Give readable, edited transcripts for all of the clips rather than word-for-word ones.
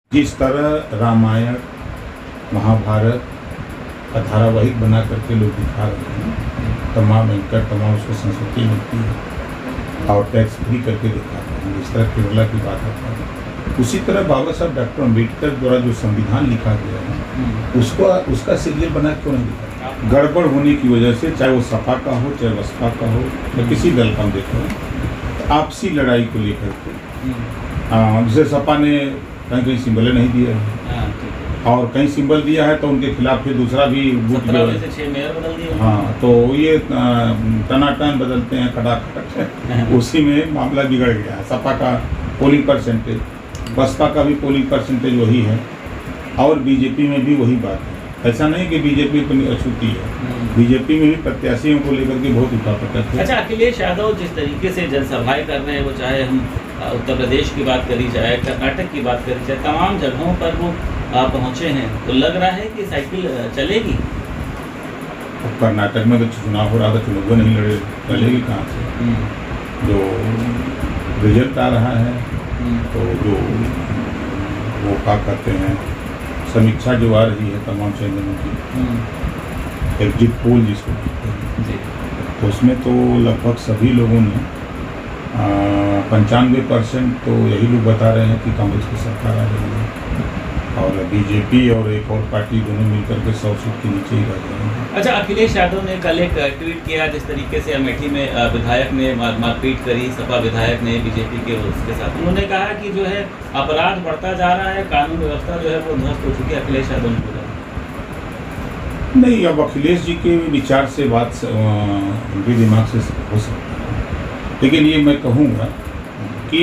जिस तरह रामायण महाभारत का धारावाहिक बना करके लोग दिखा रहे हैं, तमाम एंकर तमाम उसको संस्कृति मिलती है और टैक्स फ्री करके दिखाते हैं, जिस तरह केरला की बात होता है। उसी तरह बाबा साहब डॉक्टर अम्बेडकर द्वारा जो संविधान लिखा गया है उसका सीरियल बना क्यों नहीं दिखा? गड़बड़ होने की वजह से, चाहे वो सपा का हो चाहे बसपा का हो या किसी दल का, हम देखो आपसी लड़ाई को लेकर के जैसे सपा ने कहीं सिंबल नहीं दिया है और कहीं सिंबल दिया है तो उनके खिलाफ फिर दूसरा भी गुट जो हाँ, तो ये टनाटन बदलते हैं खटाखट उसी में मामला बिगड़ गया है। सपा का पोलिंग परसेंटेज, बसपा का भी पोलिंग परसेंटेज वही है और बीजेपी में भी वही बात है। ऐसा नहीं कि बीजेपी को अछूती है, बीजेपी में भी प्रत्याशियों को लेकर के बहुत उठापटक है। अच्छा, अखिलेश यादव जिस तरीके से जनसभाएं कर रहे हैं, वो चाहे हम उत्तर प्रदेश की बात करी जाए, कर्नाटक की बात करी जाए, तमाम जगहों पर वो पहुंचे हैं, तो लग रहा है कि साइकिल चलेगी। कर्नाटक में तो चुनाव हो रहा था, चुनाव नहीं लड़े, चलेगी कहाँ से? जो रिजल्ट आ रहा है तो जो वो क्या कहते हैं, समीक्षा जो आ रही है तमाम चैनलों की, एग्जिट पोल जिसको कहते हैं, तो उसमें तो लगभग सभी लोगों ने 95% तो यही लोग बता रहे हैं कि कांग्रेस की सरकार आ रही है और बीजेपी और एक और पार्टी दोनों मिलकर के 100 सीट के नीचे ही रह गए हैं। अच्छा, अखिलेश यादव ने कल एक ट्वीट किया जिस तरीके से अमेठी में विधायक ने मारपीट करी, सपा विधायक ने बीजेपी के उसके साथ। उन्होंने कहा कि जो है अपराध बढ़ता जा रहा है, कानून व्यवस्था जो है वो ध्वस्त हो चुकी है। अखिलेश यादव ने बोला नहीं, अब अखिलेश जी के विचार से बात उनके दिमाग से हो सकता है, लेकिन ये मैं कहूँगा कि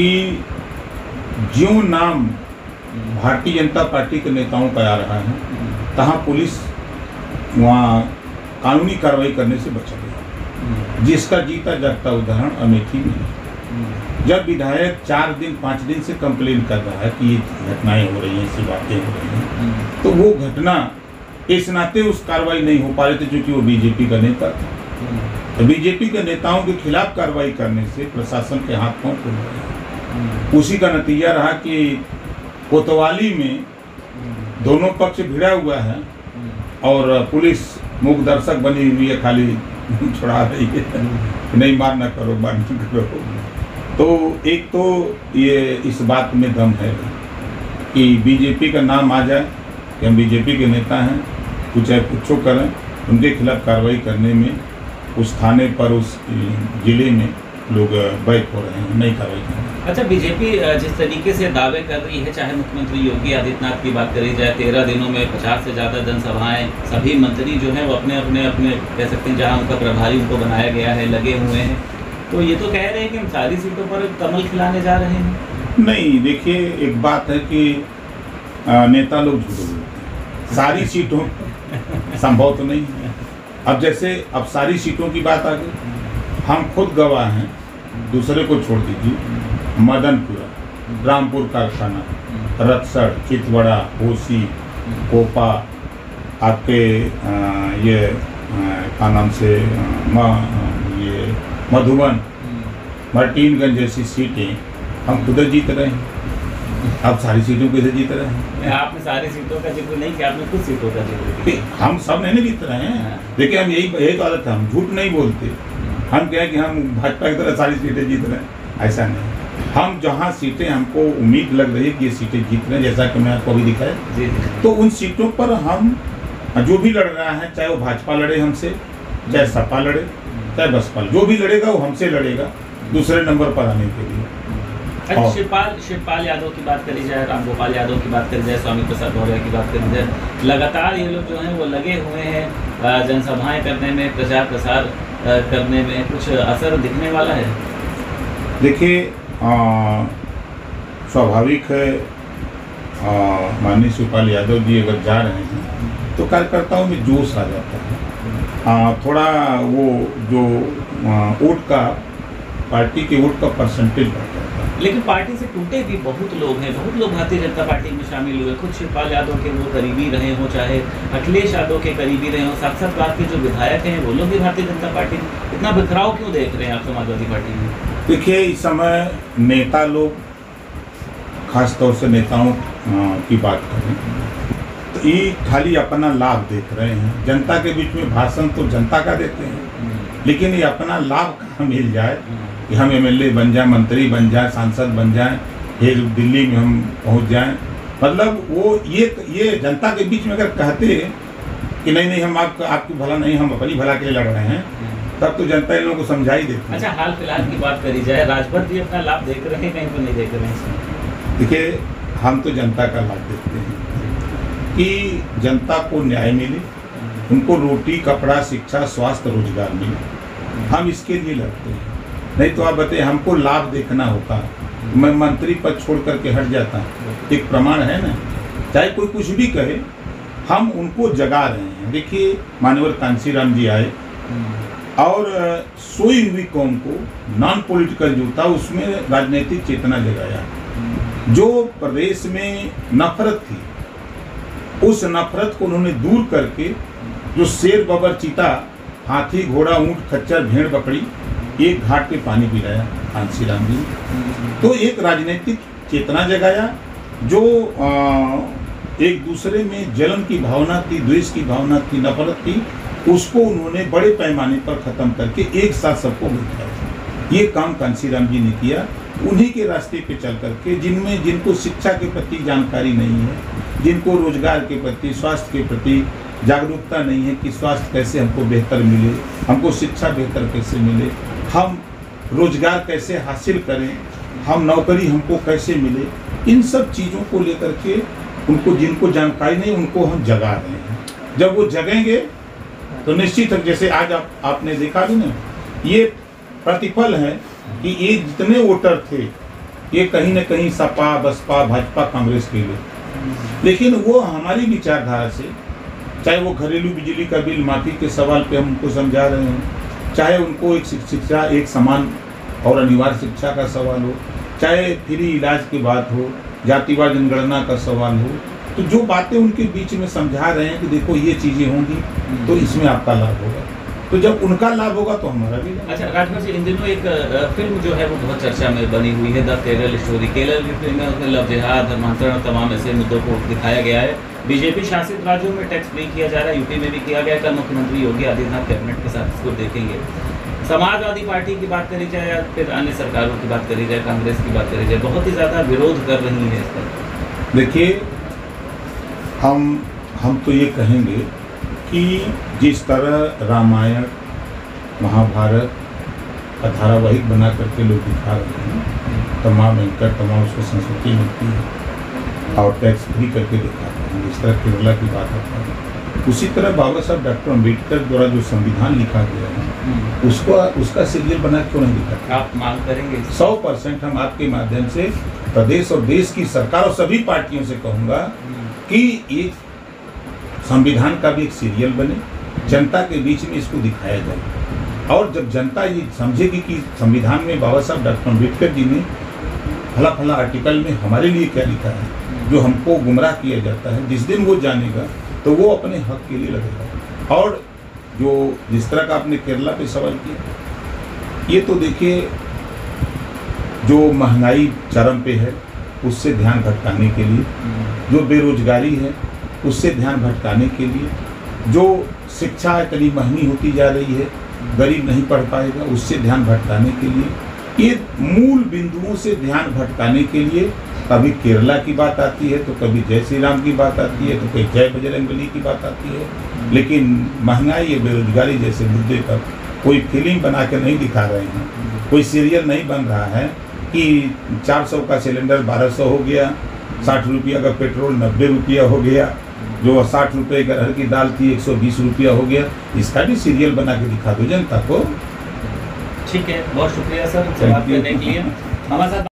ज्यों नाम भारतीय जनता पार्टी के नेताओं का आ रहा है, तहाँ पुलिस वहाँ कानूनी कार्रवाई करने से बचा गया, जिसका जीता जागता उदाहरण अमेठी में है। जब विधायक 4 दिन 5 दिन से कंप्लेन कर रहा है कि ये घटनाएं हो रही हैं, ऐसी बातें हो रही हैं, तो वो घटना इस नाते उस कार्रवाई नहीं हो पा रही थी क्योंकि वो बीजेपी का नेता था। तो बीजेपी के नेताओं के खिलाफ कार्रवाई करने से प्रशासन के हाथ पांव खुल गए। उसी का नतीजा रहा कि कोतवाली में दोनों पक्ष भिड़ा हुआ है और पुलिस मूक दर्शक बनी हुई है, खाली छुड़ा रही है, नहीं मार न करो, मार न करो। तो एक तो ये इस बात में दम है कि बीजेपी का नाम आ जाए कि हम बीजेपी के नेता हैं, कुछ चाहे कुछ करें, उनके खिलाफ कार्रवाई करने में उस थाने पर, उस जिले में लोग बैक हो रहे हैं, नहीं कार्रवाई कर रहे हैं। अच्छा, बीजेपी जिस तरीके से दावे कर रही है, चाहे मुख्यमंत्री योगी आदित्यनाथ की बात करी जाए, 13 दिनों में 50 से ज़्यादा जनसभाएं, सभी मंत्री जो हैं वो अपने कह सकते हैं जहां उनका प्रभारी उनको बनाया गया है लगे हुए हैं, तो ये तो कह रहे हैं कि हम सारी सीटों पर कमल खिलाने जा रहे हैं। नहीं, देखिए एक बात है कि नेता लोग झूठ बोलते हैं, सारी सीटों संभव तो नहीं है। अब जैसे अब सारी सीटों की बात आ गई, हम खुद गवाह हैं, दूसरे को छोड़ दीजिए, मदनपुरा, रामपुर कारखाना, रतसड़, चितवड़ा, होसी, कोपा, आपके ये क्या नाम से ये मधुबन, मार्टिनगंज जैसी सीटें हम खुद जीत रहे हैं। अब सारी सीटों कैसे जीत रहे हैं? आपने सारी सीटों का जिक्र नहीं किया, आपने कुछ सीटों का जिक्र किया। हम सब नहीं जीत रहे हैं, देखिए हम यही तो आदत है, हम झूठ नहीं बोलते। हम क्या है कि हम भाजपा की तरह सारी सीटें जीत रहे हैं, ऐसा नहीं। हम जहाँ सीटें हमको उम्मीद लग रही है कि ये सीटें जीत रहे हैं, जैसा कि मैं आपको अभी दिखाया, तो उन सीटों पर हम जो भी लड़ रहा है, चाहे वो भाजपा लड़े हमसे, चाहे सपा लड़े, चाहे बसपा, जो भी लड़ेगा वो हमसे लड़ेगा दूसरे नंबर पर आने के लिए। अच्छा, शिवपाल यादव की बात करी जाए, रामगोपाल यादव की बात करी जाए, स्वामी प्रसाद मौर्य की बात करी जाए, लगातार ये लोग जो हैं वो लगे हुए हैं जनसभाएं करने में, प्रचार प्रसार करने में, कुछ असर दिखने वाला है? देखिए, स्वाभाविक है, माननीय शिवपाल यादव जी अगर जा रहे हैं तो कार्यकर्ताओं में जोश आ जाता है, थोड़ा वो जो वोट का, पार्टी के वोट का परसेंटेज बढ़ जाता है। लेकिन पार्टी से टूटे भी बहुत लोग हैं, बहुत लोग भारतीय जनता पार्टी में शामिल हुए, खुद शिवपाल यादव के वो करीबी रहे हों, चाहे अखिलेश यादव के करीबी रहे हों, साक्षात्कार के जो विधायक हैं वो लोग भी भारतीय जनता पार्टी में। इतना बिखराव क्यों देख रहे हैं आप समाजवादी पार्टी में? देखिए, इस समय नेता लोग, खास तौर से नेताओं की बात करें तो ये खाली अपना लाभ देख रहे हैं। जनता के बीच में भाषण तो जनता का देते हैं, लेकिन ये अपना लाभ कहाँ मिल जाए कि हम एमएलए बन जाए, मंत्री बन जाए, सांसद बन जाए, फिर दिल्ली में हम पहुंच जाएं। मतलब वो ये जनता के बीच में अगर कहते कि नहीं हम आपकी भला नहीं, हम अपनी भला के लिए लड़ रहे हैं, तब तो जनता इन लोगों को समझा ही देती है। अच्छा, हाल फिलहाल की बात करी जाए, राजभर भी अपना लाभ देख रहे हैं, कहीं तो नहीं देख रहे हैं? देखिए, हम तो जनता का लाभ देखते हैं कि जनता को न्याय मिले, उनको रोटी, कपड़ा, शिक्षा, स्वास्थ्य, रोजगार मिले। हम इसके लिए लड़ते हैं। नहीं तो आप बताइए, हमको लाभ देखना होता, मैं मंत्री पद छोड़ करके हट जाता, एक प्रमाण है ना। चाहे कोई कुछ भी कहे, हम उनको जगा रहे हैं। देखिए, मानवर कांशीराम जी आए और सोई हुई कौम को नॉन पॉलिटिकल जो था उसमें राजनीतिक चेतना जगाया। जो प्रदेश में नफरत थी, उस नफरत को उन्होंने दूर करके जो शेर, बबर, चीता, हाथी, घोड़ा, ऊंट, खच्चर, भेड़, बकरी एक घाट पे पानी पिलाया कांशीराम जी। तो एक राजनीतिक चेतना जगाया, जो एक दूसरे में जलन की भावना थी, द्वेष की भावना थी, नफरत थी, उसको उन्होंने बड़े पैमाने पर खत्म करके एक साथ सबको बैठाया। ये काम कांशीराम जी ने किया। उन्हीं के रास्ते पे चल करके, जिनको शिक्षा के प्रति जानकारी नहीं है, जिनको रोजगार के प्रति, स्वास्थ्य के प्रति जागरूकता नहीं है कि स्वास्थ्य कैसे हमको बेहतर मिले, हमको शिक्षा बेहतर कैसे मिले, हम रोजगार कैसे हासिल करें, हम नौकरी हमको कैसे मिले, इन सब चीज़ों को लेकर के उनको, जिनको जानकारी नहीं, उनको हम जगा रहे हैं। जब वो जगेंगे तो निश्चित है, जैसे आज आपने देखा भी ना, ये प्रतिफल है कि ये जितने वोटर थे, ये कहीं न कहीं सपा, बसपा, भाजपा, कांग्रेस के लिए, लेकिन वो हमारी विचारधारा से, चाहे वो घरेलू बिजली का बिल माफी के सवाल पे हम उनको समझा रहे हैं, चाहे उनको एक शिक्षा, एक समान और अनिवार्य शिक्षा का सवाल हो, चाहे फ्री इलाज की बात हो, जातिवाद जनगणना का सवाल हो, तो जो बातें उनके बीच में समझा रहे हैं कि देखो ये चीज़ें होंगी तो इसमें आपका लाभ होगा। तो जब उनका लाभ होगा तो हमारा भी लाभ। अच्छा राजभर जी, इन दिनों एक फिल्म जो है वो बहुत चर्चा में बनी हुई है, द केरल स्टोरी। केरल की फिल्म में उसमें लव जिहाद, धर्मांतरण और तमाम ऐसे मुद्दों को दिखाया गया है। बीजेपी शासित राज्यों में टैक्स फ्री किया जा रहा है, यूपी में भी किया गया। कल मुख्यमंत्री योगी आदित्यनाथ कैबिनेट के साथ इसको देखेंगे। समाजवादी पार्टी की बात करी जाए या फिर अन्य सरकारों की बात करी जाए, कांग्रेस की बात करी जाए, बहुत ही ज़्यादा विरोध कर रही है इस पर। देखिए, हम तो ये कहेंगे कि जिस तरह रामायण, महाभारत का धारावाहिक बना करके लोग दिखा रहे हैं, तमाम एंकर, तमाम उसको संस्कृति मिलती है और टैक्स फ्री करके दिखाते हैं, जिस तरह केरला की बात होता है, उसी तरह बाबा साहब डॉक्टर अम्बेडकर द्वारा जो संविधान लिखा गया है उसका सीरियल बना क्यों नहीं दिखा? आप मांग करेंगे? 100% हम आपके माध्यम से प्रदेश और देश की सरकार और सभी पार्टियों से कहूँगा कि ये संविधान का भी एक सीरियल बने, जनता के बीच में इसको दिखाया जाए। और जब जनता ये समझेगी कि संविधान में बाबा साहब डॉक्टर अम्बेडकर जी ने फला आर्टिकल में हमारे लिए क्या लिखा है, जो हमको गुमराह किया जाता है, जिस दिन वो जानेगा तो वो अपने हक के लिए लगेगा। और जो जिस तरह का आपने केरला पे सवाल किया, ये तो देखिए, जो महंगाई चरम पे है उससे ध्यान भटकाने के लिए, जो बेरोजगारी है उससे ध्यान भटकाने के लिए, जो शिक्षा इतनी महंगी होती जा रही है, गरीब नहीं पढ़ पाएगा, उससे ध्यान भटकाने के लिए, ये मूल बिंदुओं से ध्यान भटकाने के लिए कभी केरला की बात आती है, तो कभी जय श्री राम की बात आती है, तो कभी जय बजरंगबली की बात आती है। लेकिन महंगाई या बेरोजगारी जैसे मुद्दे पर कोई फिल्म बना के नहीं दिखा रहे हैं, कोई सीरियल नहीं बन रहा है कि 400 का सिलेंडर 1200 हो गया, 60 रुपया का पेट्रोल 90 रुपया हो गया, जो 60 रुपये का अरहर की दाल थी 120 रुपया हो गया। इसका भी सीरियल बना के दिखा दो जनता को। ठीक है, बहुत शुक्रिया सर जवाब देने के लिए। हमारे साथ